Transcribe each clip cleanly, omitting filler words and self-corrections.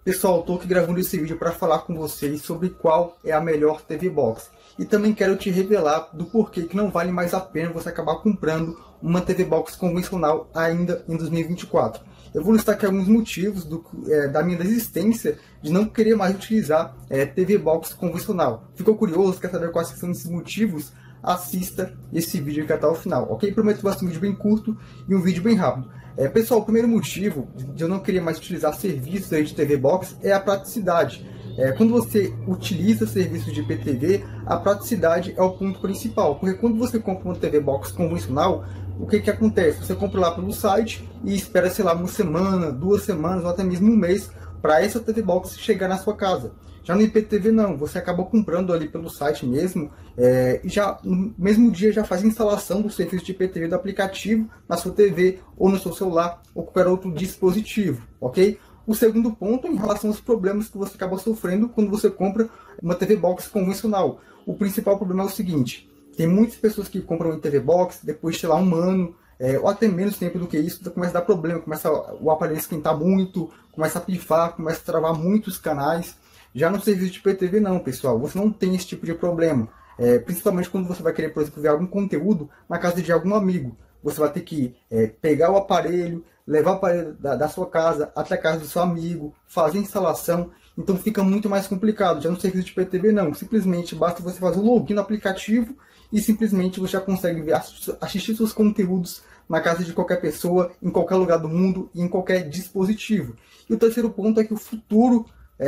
Pessoal, estou aqui gravando esse vídeo para falar com vocês sobre qual é a melhor TV Box. E também quero te revelar do porquê que não vale mais a pena você acabar comprando uma TV Box convencional ainda em 2024. Eu vou listar aqui alguns motivos da minha desistência de não querer mais utilizar TV Box convencional. Ficou curioso? Quer saber quais são esses motivos? Assista esse vídeo aqui até o final, ok? Prometo que vai ser um vídeo bem curto e um vídeo bem rápido. Pessoal, o primeiro motivo de eu não querer mais utilizar serviços aí de TV Box é a praticidade. Quando você utiliza serviços de IPTV, a praticidade é o ponto principal, porque quando você compra uma TV Box convencional, o que acontece? Você compra lá pelo site e espera, sei lá, uma semana, 2 semanas ou até mesmo um mês para essa TV Box chegar na sua casa. Já no IPTV não, você acaba comprando ali pelo site mesmo, e já no mesmo dia já faz a instalação do serviço de IPTV do aplicativo na sua TV ou no seu celular ou qualquer outro dispositivo, ok? O segundo ponto é em relação aos problemas que você acaba sofrendo quando você compra uma TV Box convencional. O principal problema é o seguinte: tem muitas pessoas que compram uma TV Box depois de, sei lá, um ano, ou até menos tempo do que isso, começa a dar problema, começa o aparelho a esquentar muito, começa a pifar, começa a travar muitos canais. Já no serviço de IPTV não, pessoal, você não tem esse tipo de problema. Principalmente quando você vai querer, por exemplo, ver algum conteúdo na casa de algum amigo. Você vai ter que pegar o aparelho, levar o aparelho da sua casa até a casa do seu amigo, fazer a instalação, então fica muito mais complicado. Já no serviço de IPTV não, simplesmente basta você fazer o login no aplicativo e simplesmente você já consegue ver, assistir seus conteúdos na casa de qualquer pessoa, em qualquer lugar do mundo e em qualquer dispositivo. E o terceiro ponto é que o futuro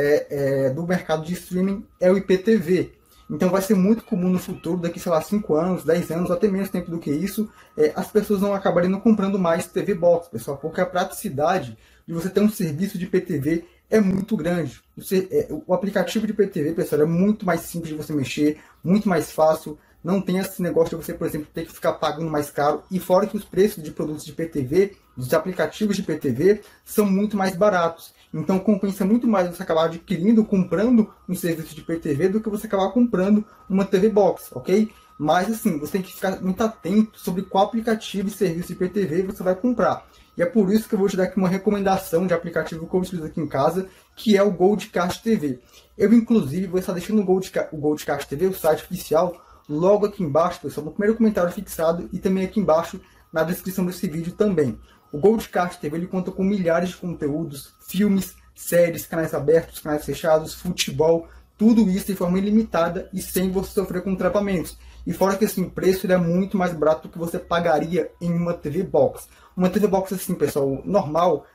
do mercado de streaming é o IPTV. Então vai ser muito comum no futuro, daqui, sei lá, 5 anos, 10 anos, ou até menos tempo do que isso, as pessoas não acabarem não comprando mais TV Box, pessoal, porque a praticidade de você ter um serviço de IPTV é muito grande. O aplicativo de IPTV, pessoal, é muito mais simples de você mexer, muito mais fácil. Não tem esse negócio de você, por exemplo, ter que ficar pagando mais caro. E fora que os preços de produtos de IPTV, dos aplicativos de IPTV, são muito mais baratos. Então compensa muito mais você acabar adquirindo, comprando um serviço de IPTV do que você acabar comprando uma TV Box, ok? Mas assim, você tem que ficar muito atento sobre qual aplicativo e serviço de IPTV você vai comprar. E é por isso que eu vou te dar aqui uma recomendação de aplicativo que eu utilizo aqui em casa, que é o Goldcast TV. Eu, inclusive, vou estar deixando o Goldcast TV, o site oficial, logo aqui embaixo, pessoal, no primeiro comentário fixado e também aqui embaixo na descrição desse vídeo também. O Goldcast TV ele conta com milhares de conteúdos, filmes, séries, canais abertos, canais fechados, futebol, tudo isso de forma ilimitada e sem você sofrer com travamentos. E fora que assim, o preço ele é muito mais barato do que você pagaria em uma TV Box. Uma TV Box assim, pessoal, normal,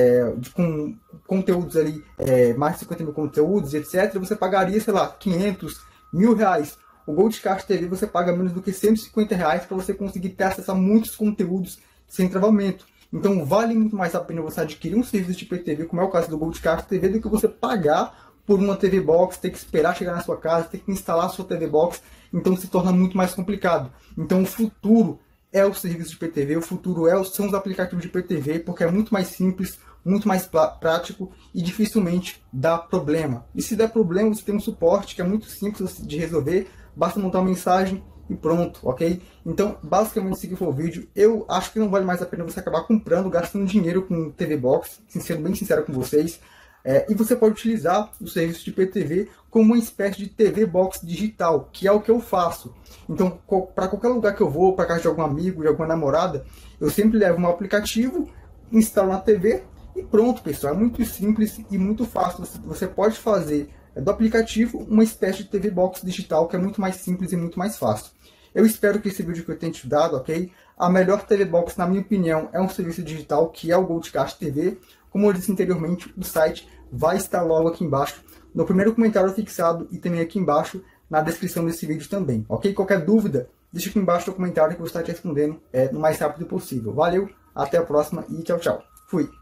com conteúdos ali, mais de 50 mil conteúdos, etc., você pagaria, sei lá, 500, R$1.000. O Goldcast TV você paga menos do que R$150 para você conseguir ter acesso a muitos conteúdos sem travamento. Então vale muito mais a pena você adquirir um serviço de IPTV, como é o caso do Goldcast TV, do que você pagar por uma TV Box, ter que esperar chegar na sua casa, ter que instalar a sua TV Box, então se torna muito mais complicado. Então o futuro é o serviço de IPTV, o futuro são os aplicativos de IPTV, porque é muito mais simples, muito mais prático e dificilmente dá problema. E se der problema, você tem um suporte que é muito simples de resolver, basta montar uma mensagem e pronto, ok? Então, basicamente, esse aqui foi o vídeo. Eu acho que não vale mais a pena você acabar comprando, gastando dinheiro com TV Box, sendo bem sincero com vocês. E você pode utilizar o serviço de IPTV como uma espécie de TV Box digital, que é o que eu faço. Então, para qualquer lugar que eu vou, para casa de algum amigo, de alguma namorada, eu sempre levo um aplicativo, instalo na TV e pronto, pessoal. É muito simples e muito fácil. Você pode fazer do aplicativo uma espécie de TV Box digital, que é muito mais simples e muito mais fácil. Eu espero que esse vídeo que eu tenha te dado, ok? A melhor TV Box, na minha opinião, é um serviço digital, que é o Goldcast TV. Como eu disse anteriormente, o site vai estar logo aqui embaixo, no primeiro comentário fixado e também aqui embaixo na descrição desse vídeo também, ok? Qualquer dúvida, deixa aqui embaixo no comentário que eu vou estar te respondendo no mais rápido possível. Valeu, até a próxima e tchau, tchau. Fui!